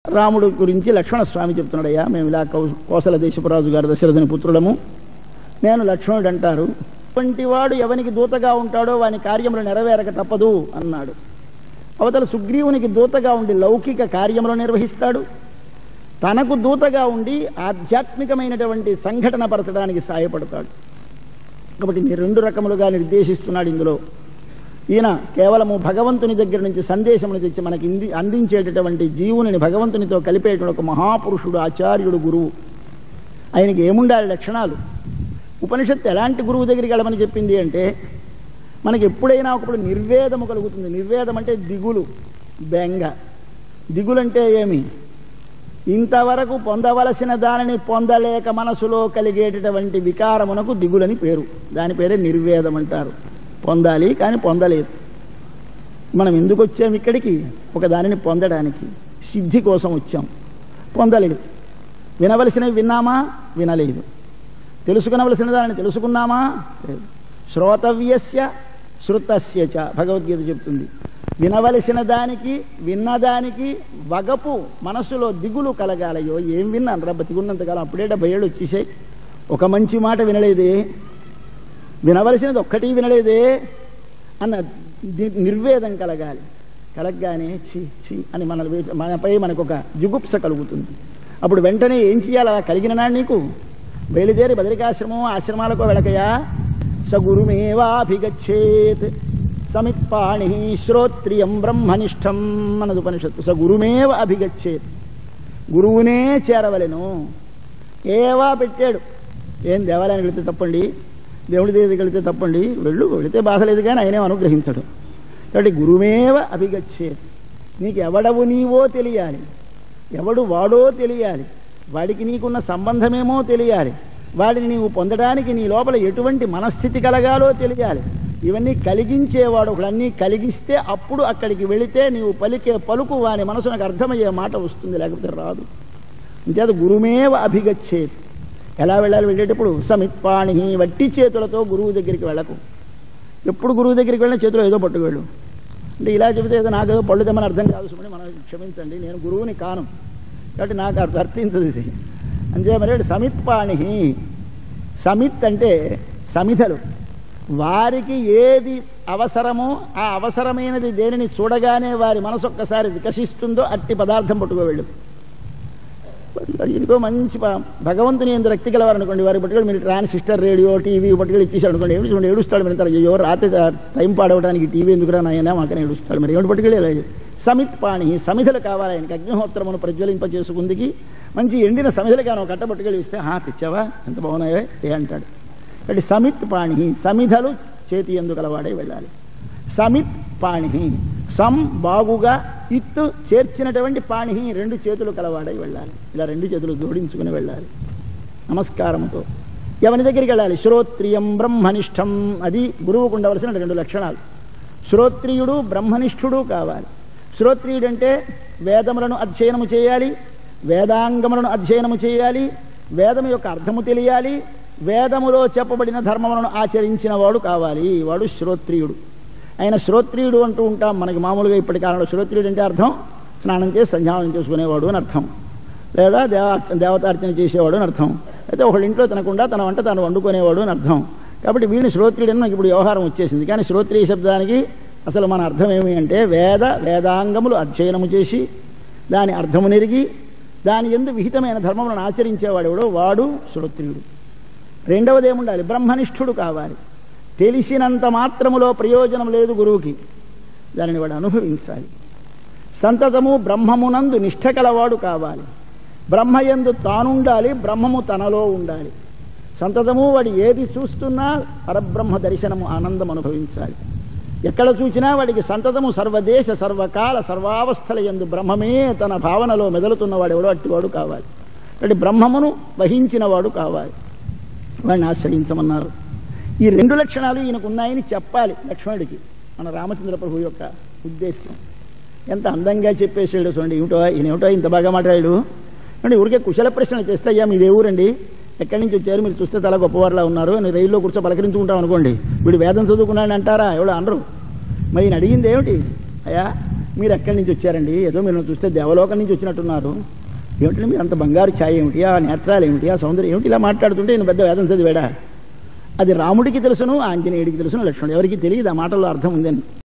రాముడు గురించి లక్ష్మణస్వామి చెప్తున్నాడయ్యా, మేము ఇలా కోసల దేశపురాజు గారు దశరథుని పుత్రులము, నేను లక్ష్మణుడు అంటారు. అటువంటి వాడు ఎవనికి దూతగా ఉంటాడో వాని కార్యములు నెరవేరక తప్పదు అన్నాడు. అవతల సుగ్రీవునికి దూతగా ఉండి లౌకిక కార్యములు నిర్వహిస్తాడు, తనకు దూతగా ఉండి ఆధ్యాత్మికమైనటువంటి సంఘటన పరచడానికి సాయపడతాడు. కాబట్టి రెండు రకములుగా నిర్దేశిస్తున్నాడు ఇందులో. ఈయన కేవలము భగవంతుని దగ్గర నుంచి సందేశమును తెచ్చి మనకి అందించేటటువంటి జీవుని భగవంతునితో కలిపేటువంటి ఒక మహాపురుషుడు, ఆచార్యుడు, గురువు. ఆయనకి ఏముండాలి లక్షణాలు? ఉపనిషత్తు ఎలాంటి గురువు దగ్గరికి వెళ్ళమని చెప్పింది అంటే, మనకి ఎప్పుడైనా ఒకప్పుడు నిర్వేదము కలుగుతుంది. నిర్వేదం అంటే దిగులు, బెంగ. దిగులంటే ఏమి? ఇంతవరకు పొందవలసిన దానిని పొందలేక మనసులో కలిగేటటువంటి వికారమునకు దిగులని పేరు. దాని పేరే నిర్వేదం అంటారు. పొందాలి కానీ పొందలేదు. మనం ఎందుకు వచ్చాం ఇక్కడికి? ఒక దానిని పొందడానికి, సిద్ధి కోసం వచ్చాం. పొందలేదు. వినవలసినవి విన్నామా? వినలేదు. తెలుసుకునవలసిన దానిని తెలుసుకున్నామా? లేదు. శ్రోతవ్యస్య శృతస్య చ భగవద్గీత చెప్తుంది. వినవలసిన దానికి, విన్నదానికి వగపు, మనసులో దిగులు కలగాలయ్యో. ఏం విన్నాను రా బతికున్నంతకాలం, అప్పుడే 70 ఏళ్ళు వచ్చేసాయి, ఒక మంచి మాట వినలేదే, వినవలసినది ఒక్కటి వినలేదే అన్న నిర్వేదం కలగాలి. కలగగానే ఛీ ఛీ అని మనపై మనకు ఒక జుగుప్స కలుగుతుంది. అప్పుడు వెంటనే ఏం చేయాలి? అలా కలిగిన నాడు నీకు బయలుదేరి బదరికాశ్రమం, ఆశ్రమాలకు వెళ్ళకయా. స గురుమేవాభిగచ్చేత్ సమిత్పాణి శ్రోత్రియం బ్రహ్మనిష్టం అన్నది ఉపనిషత్తు. స గురుమేవ అభిగచ్చేత్, గురువునే చేరవలెను. ఏవా పెట్టాడు. ఏం దేవాలయానికి వెళితే తప్పండి, దేవుడి దగ్గరికి వెళితే తప్పండి, వెళితే బాధ లేదు కానీ ఆయనే అనుగ్రహించడు. కాబట్టి గురుమేవ అభిగచ్చేత్. నీకు ఎవడవు నీవో తెలియాలి, ఎవడు వాడో తెలియాలి, వాడికి నీకున్న సంబంధమేమో తెలియాలి, వాడిని నీవు పొందడానికి నీ లోపల ఎటువంటి మనస్థితి కలగాలో తెలియాలి. ఇవన్నీ కలిగించేవాడు ఒకడన్నీ కలిగిస్తే అప్పుడు అక్కడికి వెళితే నీవు పలికే పలుకు వాని మనసునకు అర్థమయ్యే మాట వస్తుంది, లేకపోతే రాదు. అంతేత గురుమేవ అభిగచ్చేత్. ఎలా వెళ్ళాలి? వెళ్ళేటప్పుడు సమిత్పాణి, వట్టి చేతులతో గురువు దగ్గరికి వెళ్ళకు. ఎప్పుడు గురువు దగ్గరికి వెళ్ళిన చేతిలో ఏదో పట్టుకు వెళ్ళు. అంటే ఇలా చెబితే ఏదో నాకేదో పళ్ళు తెమ్మని అర్థం కాదు సుమని, మనం క్షమించండి, నేను గురువుని కాను కాబట్టి నాకు అర్థించదు ఇది. అంతే మరి సమిత్పాణి. సమిత్ అంటే సమిధలు. వారికి ఏది అవసరమో ఆ అవసరమైనది దేనిని చూడగానే వారి మనసు ఒక్కసారి వికసిస్తుందో అట్టి పదార్థం పట్టుకోవెళ్ళు. ఇంకో మంచి భగవంతుని ఎంత రక్తి గలవారనుకోండి, వారికి పట్టుకొని మీరు ట్రాన్సిస్టర్, రేడియో, టీవీ పట్టుకొని ఇచ్చేసాడు అనుకోండి, ఏమిటి చూడండి ఏడుస్తాడు. మీరు అయ్యో రాత్రి టైం పాడవడానికి టీవీ ఎందుకురా నాయన మాకనే ఏడుస్తాడు. మరి ఏమిటి పట్టుకెళ్ళి? సమిత్ పాణి. సమిధలు కావాలి ఆయనకి, అగ్నిహోత్రమును ప్రజ్వలింపజేసుకుందికి మంచి ఎండిన సమిధలు కానీ ఒక కట్ట పట్టుకెళ్ళి ఇస్తే తెచ్చావా ఎంత బాగున్నాయో ఏ అంటాడు. కాబట్టి సమిత్ పాణి, సమిధలు చేతి ఎందు గలవాడే వెళ్ళాలి. సమిత్ పాణి, సం బాగుగా, ఇత్తు చేర్చినటువంటి పాణి, 2 చేతులు కలవాడై వెళ్ళాలి. ఇలా 2 చేతులు జోడించుకుని వెళ్ళాలి నమస్కారంతో. ఎవరి దగ్గరికి వెళ్ళాలి? శ్రోత్రియం బ్రహ్మనిష్టం. అది గురువుకు ఉండవలసిన 2 లక్షణాలు. శ్రోత్రియుడు, బ్రహ్మనిష్ఠుడు కావాలి. శ్రోత్రియుడంటే వేదములను అధ్యయనము చేయాలి, వేదాంగములను అధ్యయనము చేయాలి, వేదము యొక్క అర్థము తెలియాలి, వేదములో చెప్పబడిన ధర్మములను ఆచరించిన వాడు కావాలి. వాడు శ్రోత్రియుడు. ఆయన శ్రోత్రియుడు అంటూ ఉంటాం మనకి మామూలుగా ఇప్పటి కాలంలో. శ్రోత్రియుడు అంటే అర్థం స్నానం చేసి సంధ్యావనం చేసుకునేవాడు అని అర్థం, లేదా దేవతార్చన చేసేవాడు అని అర్థం, అయితే ఒకళ్ళ ఇంట్లో తినకుండా తన వంట తాను వండుకునేవాడు అని అర్థం. కాబట్టి వీడిని శ్రోత్రియుడు అని నాకు ఇప్పుడు వ్యవహారం వచ్చేసింది. కానీ శ్రోత్రియ శబ్దానికి అసలు మన అర్థం ఏమి అంటే వేదాంగములు అధ్యయనము చేసి దాని అర్థము నెరిగి దాని యందు విహితమైన ధర్మములను ఆచరించేవాడెవడో వాడు శ్రోత్రియుడు. రెండవది ఏముండాలి? బ్రహ్మనిష్ఠుడు కావాలి. తెలిసినంత మాత్రములో ప్రయోజనం లేదు గురువుకి, దానిని వాడు అనుభవించాలి. సంతతము బ్రహ్మమునందు నిష్ఠ కలవాడు కావాలి. బ్రహ్మయందు తానుండాలి, బ్రహ్మము తనలో ఉండాలి. సంతతము వాడు ఏది చూస్తున్నా పరబ్రహ్మ దర్శనము, ఆనందం అనుభవించాలి. ఎక్కడ చూసినా వాడికి సంతతము సర్వదేశ సర్వకాల సర్వావస్థల యందు బ్రహ్మమే తన భావనలో మెదలుతున్నవాడెవడో అట్టివాడు కావాలి. అంటే బ్రహ్మమును వహించినవాడు కావాలి. వాడిని ఆశ్రయించమన్నారు. ఈ 2 లక్షణాలు ఈయనకున్నాయని చెప్పాలి లక్ష్మణుడికి. మన రామచంద్ర ప్రభు యొక్క ఉద్దేశం. ఎంత అందంగా చెప్పేసాడు చూడండి. ఈయనేమిటో ఇంత బాగా మాట్లాడాడు అంటే ఊరికే కుశల ప్రశ్నలు చేస్తే, అయ్యా మీదే ఊరండి, ఎక్కడి నుంచి వచ్చారు, మీరు చూస్తే చాలా గొప్పవారులా ఉన్నారు అని రైల్లో కూర్చో పలకరించుకుంటాం అనుకోండి. వీడు వేదం చదువుకున్నాడని అంటారా? ఎవడో అనరు. మరి ఈయన అడిగింది ఏమిటి? అయ్యా మీరు ఎక్కడి నుంచి వచ్చారండి? ఏదో మీరు చూస్తే దేవలోకం నుంచి వచ్చినట్టున్నారు. ఏమిటంటే మీరు అంత బంగారు ఛాయ ఏమిటి, ఆ నేత్రాలు ఏమిటి, ఆ సౌందర్యం ఏమిటి, ఇలా మాట్లాడుతుంటే ఈయన పెద్ద వేదం చదివాడా? అది రాముడికి తెలుసును, ఆంజనేయుడికి తెలుసును, లక్ష్మణుడు ఎవరికి తెలియదు ఆ మాటల్లో అర్థం ఉందని.